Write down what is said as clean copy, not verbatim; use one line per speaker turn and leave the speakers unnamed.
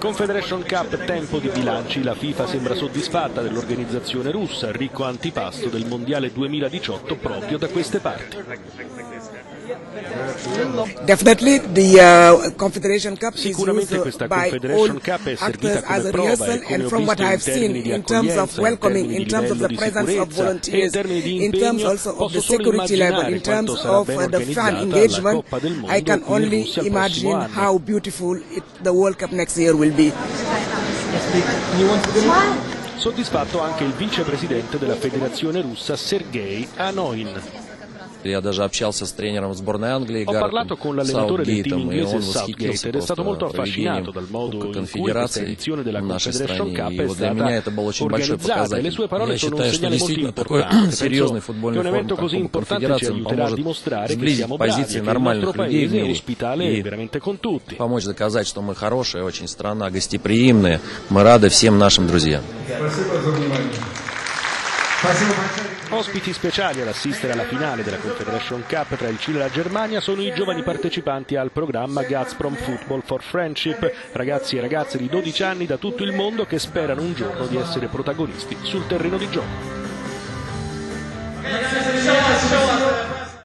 Confederation Cup, tempo di bilanci, la FIFA sembra soddisfatta dell'organizzazione russa, ricco antipasto del Mondiale 2018 proprio da queste parti. Sicuramente questa Confederation Cup è servita come prova e come ho visto in termini di accoglienza, in termini di livello di sicurezza e in termini di impegno, posso solo immaginare quanto sarà ben organizzata la Coppa del Mondo qui in Russia il prossimo anno. Soddisfatto anche il vicepresidente della federazione russa Sergei Anoin.
Я даже общался с тренером сборной Англии
Ho parlato con l'allenatore del team inglese Southgate ed è stato molto affascinato dal modo in cui questa edizione della Confederation Cup è stata organizzata e le sue parole sono un segnale molto importante. Penso che un evento così importante ci aiuterà a dimostrare che siamo bravi e che il nostro paese è ospitale veramente con tutti.
Помочь доказать, что мы хорошая очень страна, гостеприимная. Мы рады всем нашим друзьям.
Ospiti speciali ad assistere alla finale della Confederation Cup tra il Cile e la Germania sono i giovani partecipanti al programma Gazprom Football for Friendship, ragazzi e ragazze di 12 anni da tutto il mondo che sperano un giorno di essere protagonisti sul terreno di gioco.